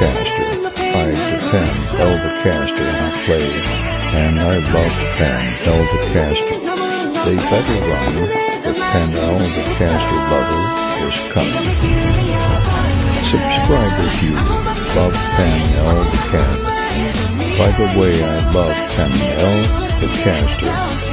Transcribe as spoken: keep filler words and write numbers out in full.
Caster. I defend Elder Caster not played, and I love Pen Elder Caster. They better run if Pen Elder Caster lover is coming. Subscribe if you love Pen Elder Caster. By the way, I love Pen Elder Caster.